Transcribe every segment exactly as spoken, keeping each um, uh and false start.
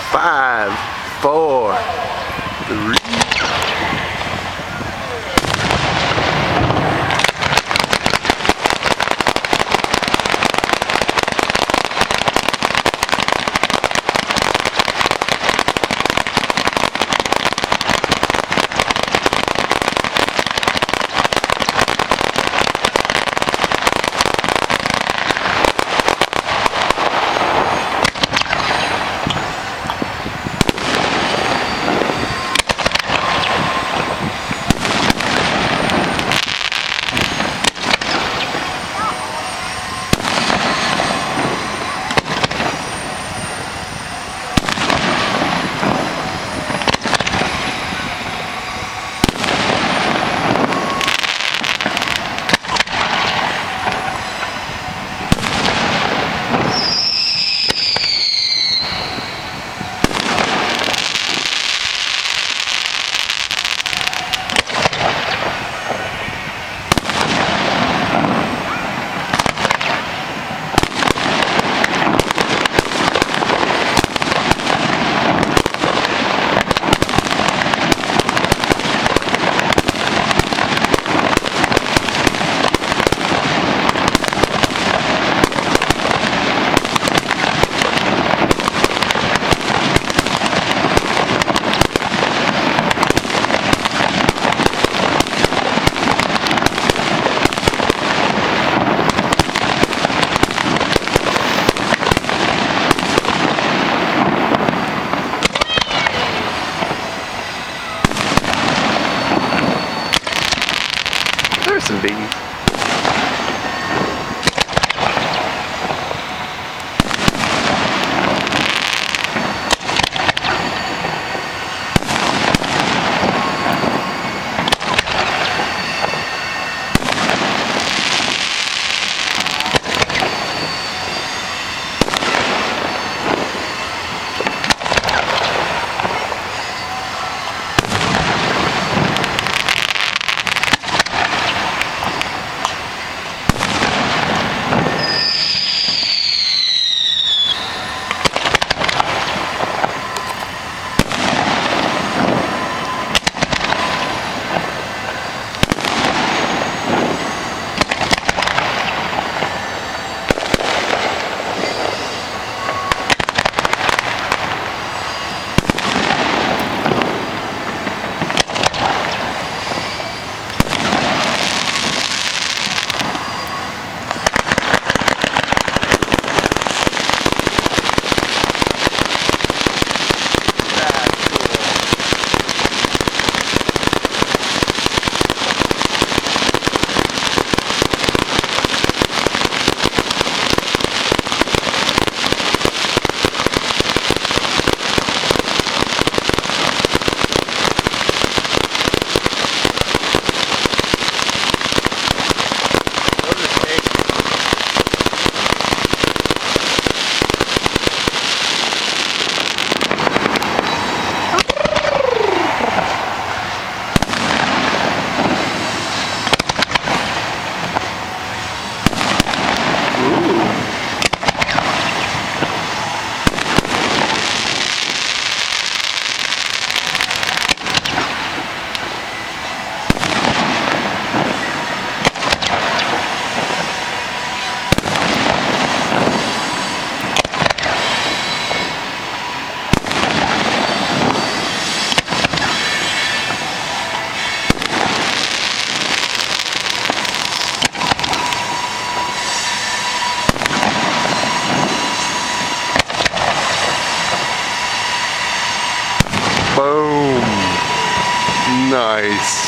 Five, four, three. There's some bees. Boom. Nice.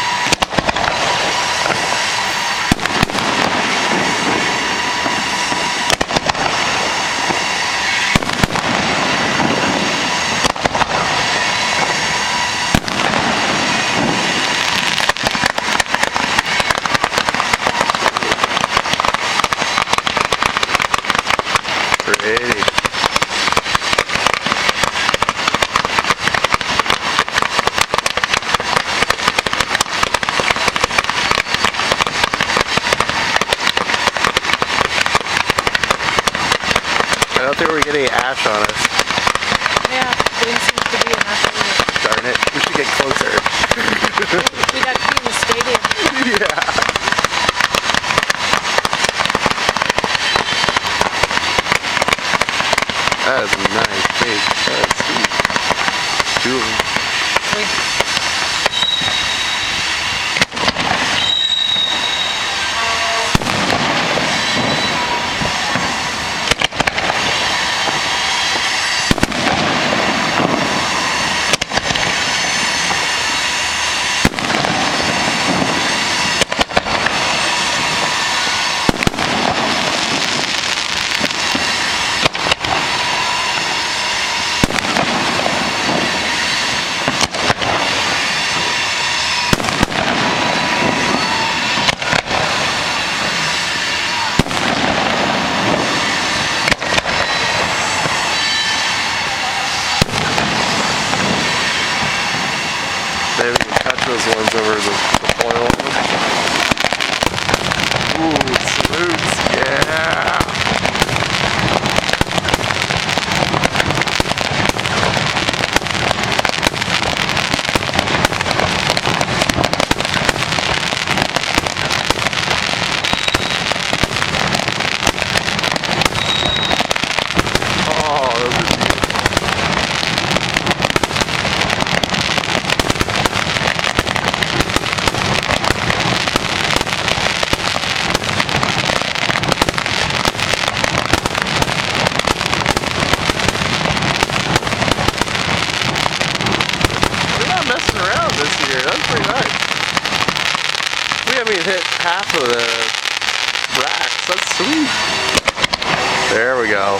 Pretty. I don't think we're getting ash on us. Yeah, wind seems to be enough area. Darn it, we should get closer. We'd have to be in the stadium. Yeah. That is a nice big. That is sweet. Two of them. Wait. Maybe we can touch those ones over the, the foil on them. Ooh, salutes, yeah! Oh, those are beautiful. Messing around this year, that's pretty nice. We haven't even hit half of the racks, that's sweet. There we go.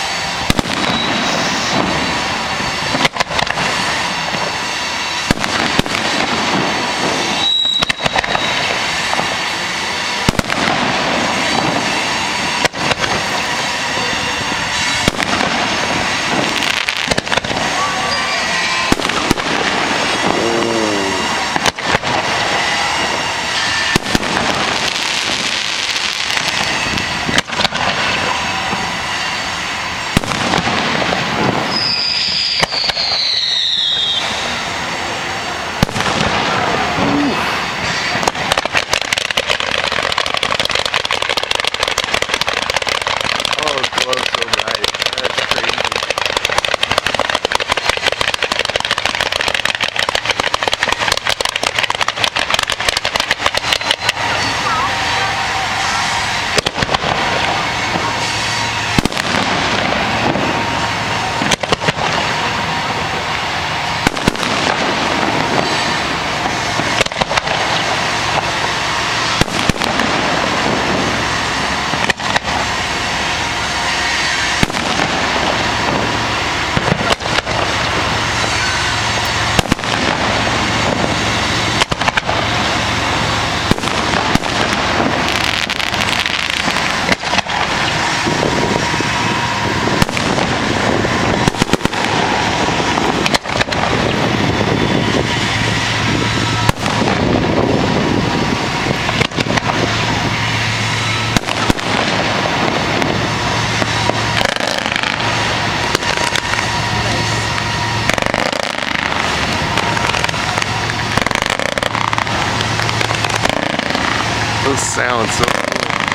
Those sound so cool.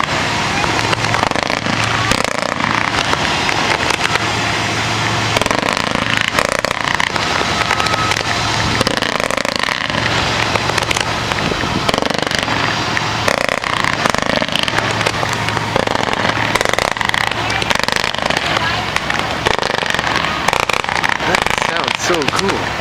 That sounds so cool.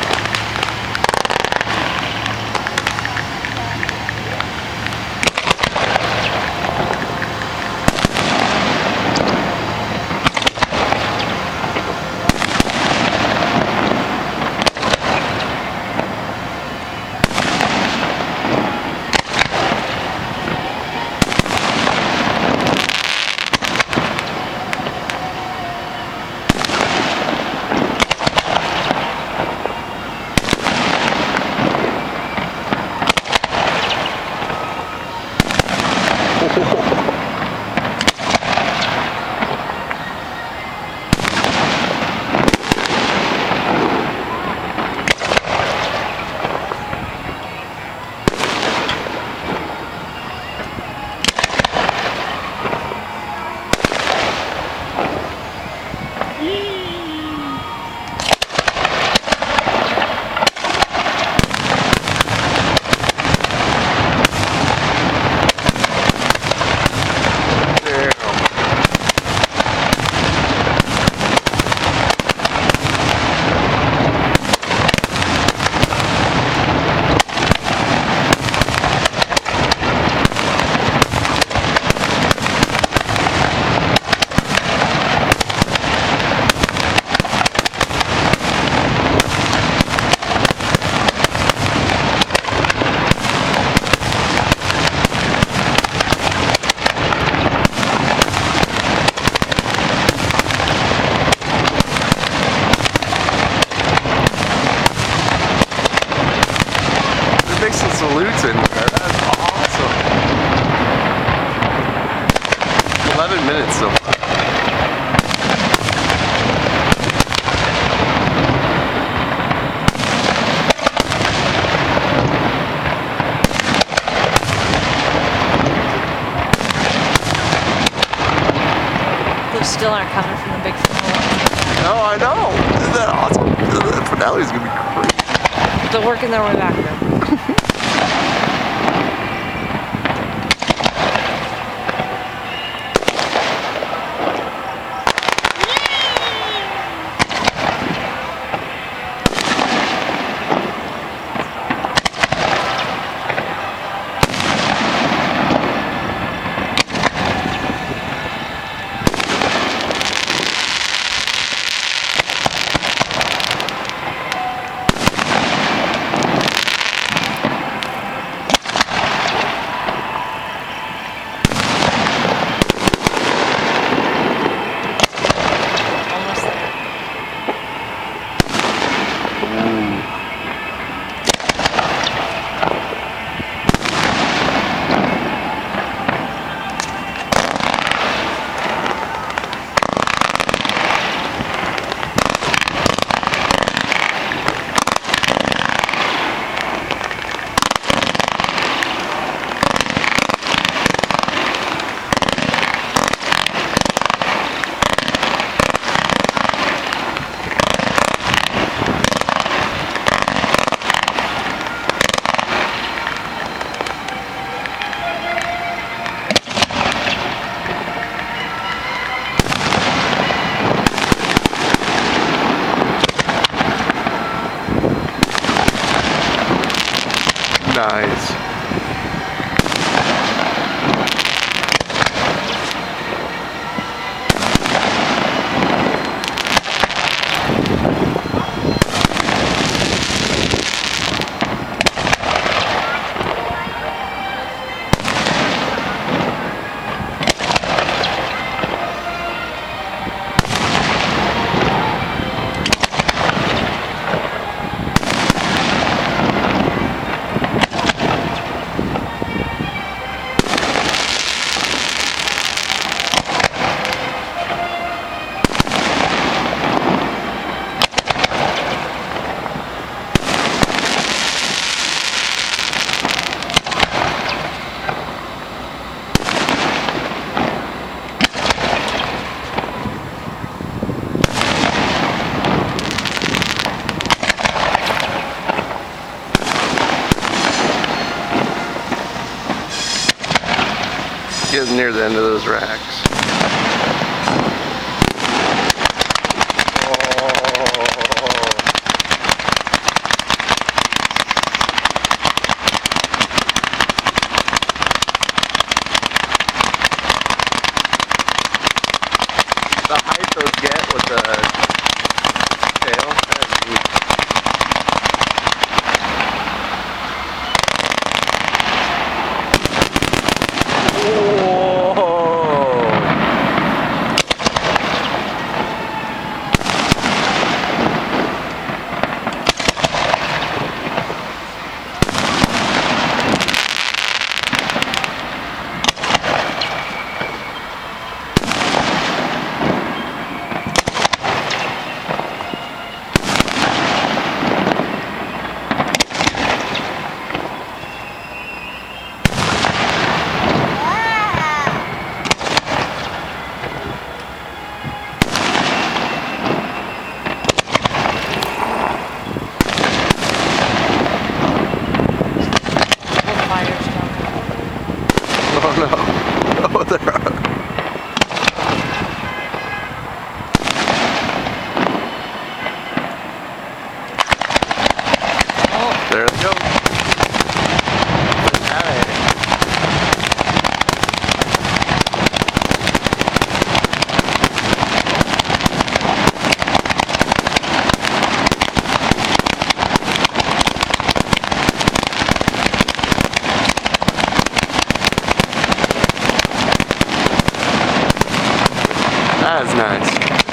Some salutes in there. That's awesome. eleven minutes so far. Those still aren't coming from the big finale. No, I know. Isn't that awesome? The finale's gonna be great. They're working their way back now. Nice. Getting near the end of those racks. The height those get with the tail, that's neat. Whoa! There they go. Hey. That is nice.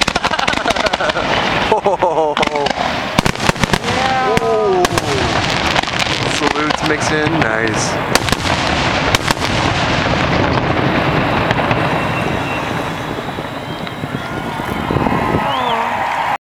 Oh. Yeah. Oh. Salutes mix in, nice.